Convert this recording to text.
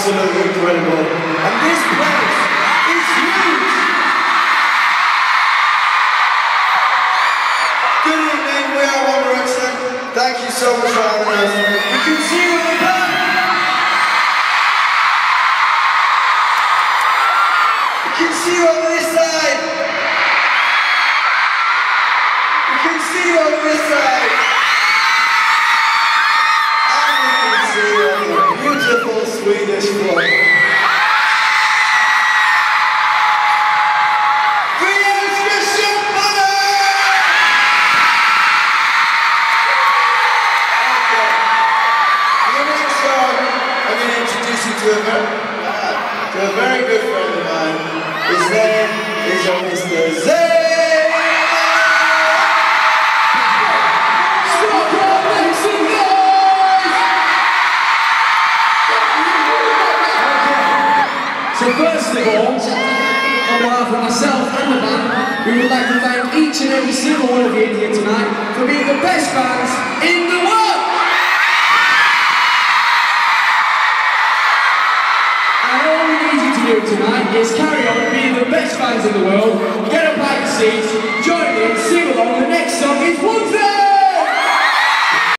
absolutely incredible. And this place is huge. Good evening, we are One Direction. Thank you so much for having us. You can see we're the band. You can see over this side. You can see over this side. And you can see over the beautiful Swedish floor. To a very good friend of mine. His name is Mr. Zayn! So first of all, on behalf of myself and the band, we would like to thank each and every single one of you here tonight for being the best bands in the world! Tonight is carry on being the best fans in the world, get a bite of seats,